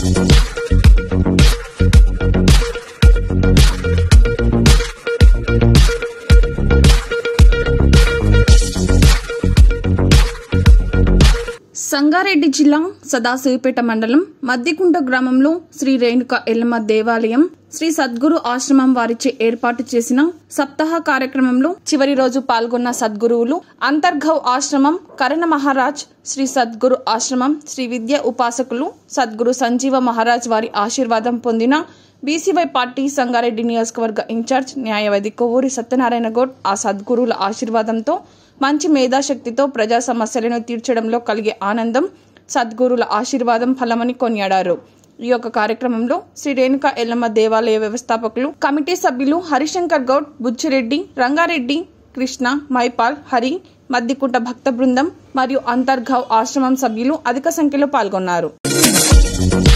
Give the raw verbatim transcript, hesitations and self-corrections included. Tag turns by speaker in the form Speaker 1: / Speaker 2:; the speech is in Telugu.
Speaker 1: సంగారెడ్డి జిల్లా సదాశివపేట మండలం మద్దికుంట గ్రామంలో శ్రీ రేణుక ఎల్లమ్మ దేవాలయం శ్రీ సద్గురు ఆశ్రమం వారిచే ఏర్పాటు చేసిన సప్తాహ కార్యక్రమంలో చివరి రోజు పాల్గొన్న సద్గురువులు అంతర్ఘవ్ ఆశ్రమం కరణ మహారాజ్ శ్రీ సద్గురు ఆశ్రమం శ్రీ విద్య ఉపాసకులు సద్గురు సంజీవ మహారాజ్ వారి ఆశీర్వాదం పొందిన బీసీవై పార్టీ సంగారెడ్డి నియోజకవర్గ ఇన్ఛార్జ్ న్యాయవాది కొవ్వూరి సత్యనారాయణ గౌడ్ ఆ సద్గురువుల ఆశీర్వాదంతో మంచి మేధాశక్తితో ప్రజా సమస్యలను తీర్చడంలో కలిగే ఆనందం సద్గురుల ఆశీర్వాదం ఫలమని కొనియాడారు. ఈ యొక్క కార్యక్రమంలో శ్రీ రేణుక ఎల్లమ్మ దేవాలయ వ్యవస్థాపకులు కమిటీ సభ్యులు హరిశంకర్ గౌడ్, బుచ్చిరెడ్డి, రంగారెడ్డి, కృష్ణ, మైపాల్, హరి, మద్దికుంట భక్త బృందం మరియు అంతర్ఘవ్ ఆశ్రమం సభ్యులు అధిక సంఖ్యలో పాల్గొన్నారు.